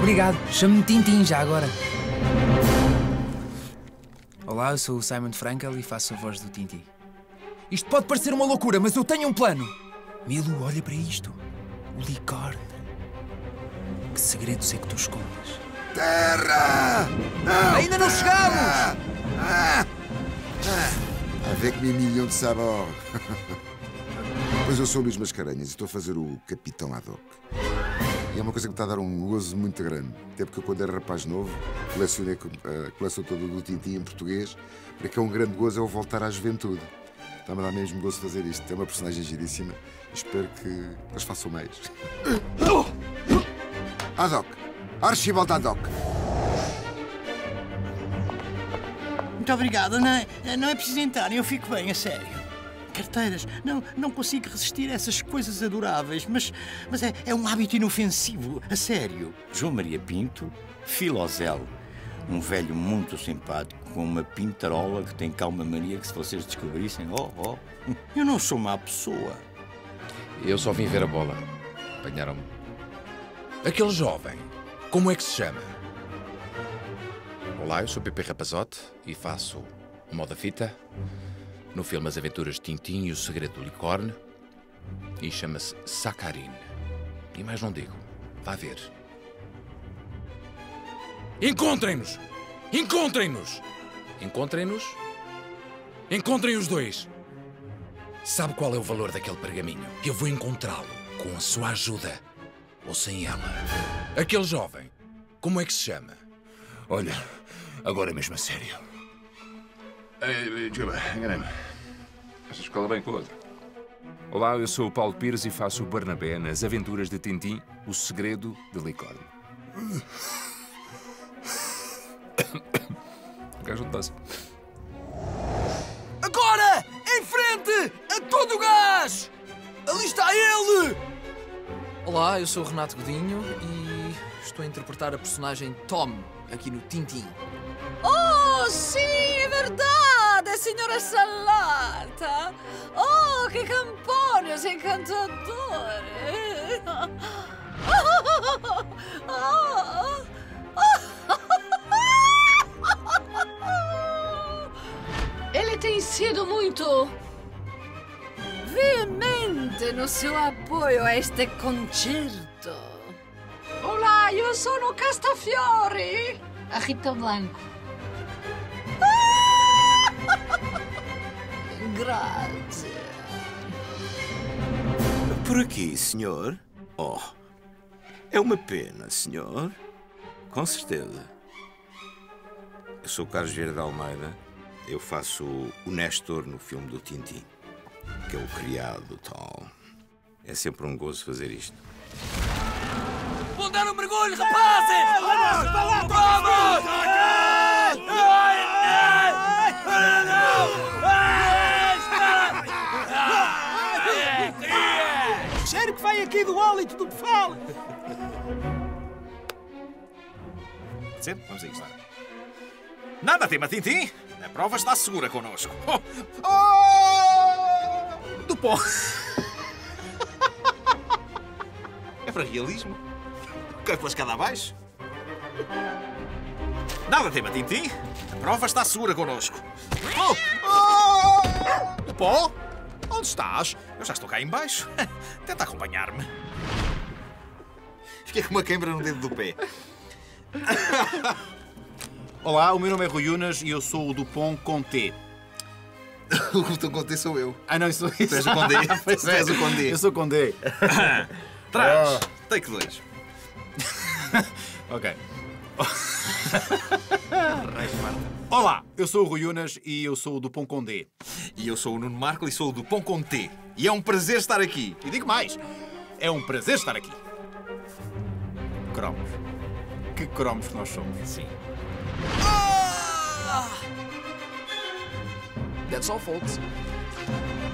Obrigado. Chamo-me Tintin já agora. Olá, eu sou o Simon Frankel e faço a voz do Tintin. Isto pode parecer uma loucura, mas eu tenho um plano. Milo, olha para isto. O licórnio. Que segredos é que tu escondes? Terra! Não, Ainda não chegamos! Avec mes millions de sabor. Pois eu sou o Luís Mascarenhas e estou a fazer o Capitão Haddock. E é uma coisa que me está a dar um gozo muito grande. Até porque eu, quando era rapaz novo, colecionei a coleção toda do Tintin em português, para que é um grande gozo eu voltar à juventude. Está-me a dar mesmo gozo fazer isto. É uma personagem giríssima. Espero que eles façam mais. Haddock! Archibald Haddock! Muito obrigado. Não é preciso entrar, eu fico bem, a sério. Carteiras, não consigo resistir a essas coisas adoráveis, mas é um hábito inofensivo, a sério. João Maria Pinto, Filosel, um velho muito simpático, com uma pintarola que tem calma mania que se vocês descobrissem, eu não sou má pessoa. Eu só vim ver a bola. Apanharam-me. Aquele jovem, como é que se chama? Olá, eu sou Pepe Rapazote e faço o Moda Fita no filme As Aventuras de Tintin e o Segredo do Unicórnio e chama-se Saccharine. E mais não digo. Vá ver. Encontrem-nos! Encontrem-nos! Encontrem-nos? Encontrem os dois! Sabe qual é o valor daquele pergaminho? Eu vou encontrá-lo com a sua ajuda ou sem ela. Aquele jovem, como é que se chama? Olha, agora mesmo a sério. Desculpa, enganei-me. Esta escola bem com a outra. Olá, eu sou o Paulo Pires e faço o Barnabé nas Aventuras de Tintin, o Segredo de Licórnio. O gajo não tosse. Agora! Em frente! A todo o gás! Ali está ele! Olá, eu sou o Renato Godinho e estou a interpretar a personagem Tom aqui no Tintin. Oh, sim, é verdade, senhora Salata. Oh, que campónios encantadores. Ele tem sido muito veemente no seu apoio a este concerto. Olá, eu sou Castafiore, a Rita Blanco. Grazie. Por aqui, senhor? Oh, é uma pena, senhor. Com certeza. Eu sou o Carlos Vieira de Almeida. Eu faço o Nestor no filme do Tintin, que é o criado do Tom. É sempre um gozo fazer isto. Vou dar um mergulho, rapazes! Vamos! Cheiro que vai aqui do hálito do bufalo. Sempre? Vamos a isto. Nada, tema Tintin. A prova está segura connosco. Do pó. É para realismo. Cai pela escada abaixo. Nada, tema Tintin. A prova está segura connosco. O pó? Onde estás? Eu já estou cá em baixo. Tenta acompanhar-me. Fiquei com uma queimbra no dedo do pé. Olá, o meu nome é Rui Unas e eu sou o Dupont com T. O Dupont com T sou eu. Ah, não, isso... Tu és o Condé. Tu és o Condé. Eu sou o Condé. Trás. Take 2. Ok. Olá, eu sou o Rui Unas e eu sou o Dupont com D. E eu sou o Nuno Marco e sou o Dupont com T. E é um prazer estar aqui. E digo mais, é um prazer estar aqui. Cromos. Que cromos que nós somos. Sim. That's all, folks.